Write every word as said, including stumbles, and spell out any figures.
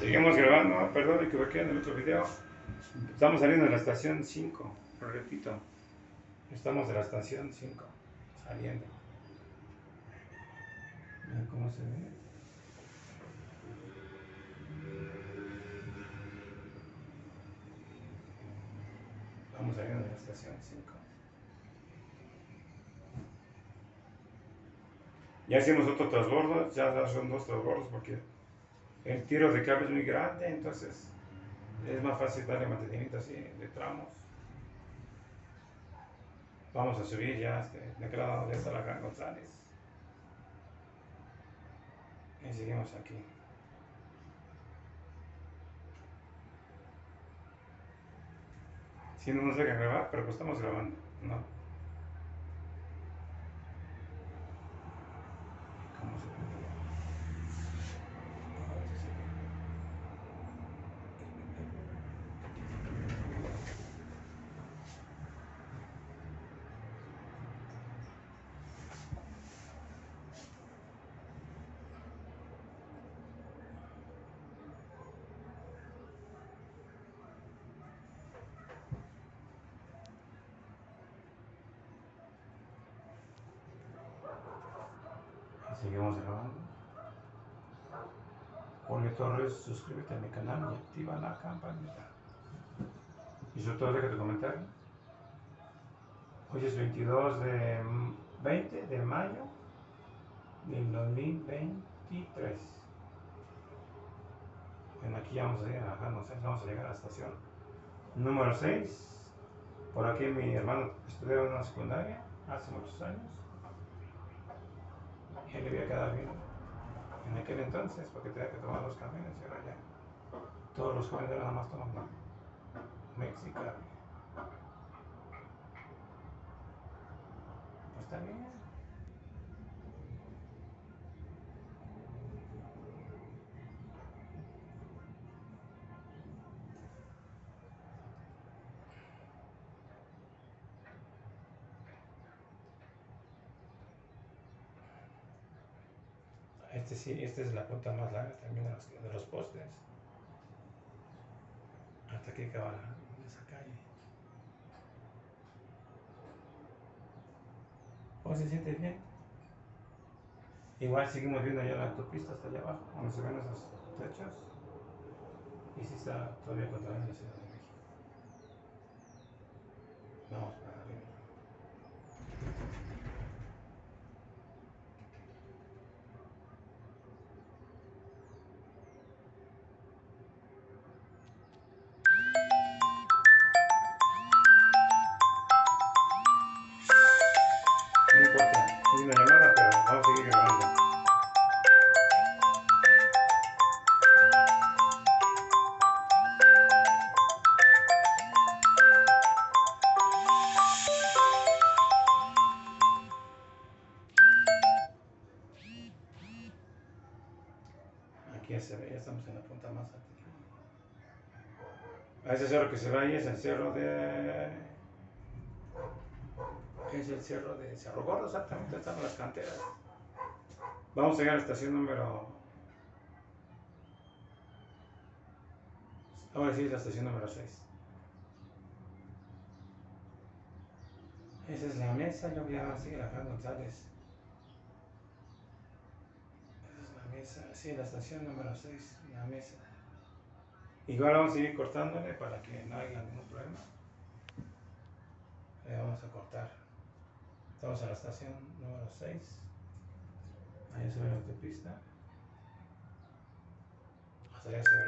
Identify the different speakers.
Speaker 1: Seguimos grabando, perdón, me equivoqué en el otro video. Estamos saliendo de la estación cinco, lo repito. Estamos de la estación cinco, saliendo. Mira cómo se ve. Estamos saliendo de la estación cinco. Ya hicimos otro transbordo, ya son dos transbordos porque el tiro de cable es muy grande, entonces es más fácil darle mantenimiento así de tramos. Vamos a subir ya, este, de aquel lado ya está la Gran González. Y seguimos aquí. Si no nos dejan grabar, pero pues estamos grabando, ¿no? ¿Cómo se ve? Seguimos grabando. Jorge Torres, suscríbete a mi canal y activa la campanita. Y sobre todo deja tu comentario. Hoy es veintidós de veinte de mayo del dos mil veintitrés. Bueno, aquí ya vamos a ir a, no sé, vamos a llegar a la estación número seis. Por aquí mi hermano estudiaba en una secundaria hace muchos años. Y él le había quedado bien en aquel entonces porque tenía que tomar los camiones y ahora ya todos los jóvenes nada más toman Mexicali. Pues está bien. Este sí, esta es la punta más larga también de los, de los postes. Hasta aquí acaba esa calle. ¿Cómo se siente bien? Igual seguimos viendo ya la autopista hasta allá abajo, donde se ven esos techos. Y si está todavía controlando la Ciudad de México. Vamos para arriba. No importa, es una llamada, pero vamos a seguir grabando. Aquí ya se ve, ya estamos en la punta más alta. A ese cerro que se ve ahí es el cerro de... Es el cerro de Cerro Gordo, exactamente, están las canteras. Vamos a llegar a la estación número... Ahora sí es la estación número seis. Esa es la mesa, yo voy a seguir a Gran González. Esa es la mesa, sí, la estación número seis, la mesa. Igual vamos a seguir cortándole para que no haya ningún problema. Le vamos a cortar. Estamos a la estación número seis. Ahí se ve la autopista. Hasta allá se ve.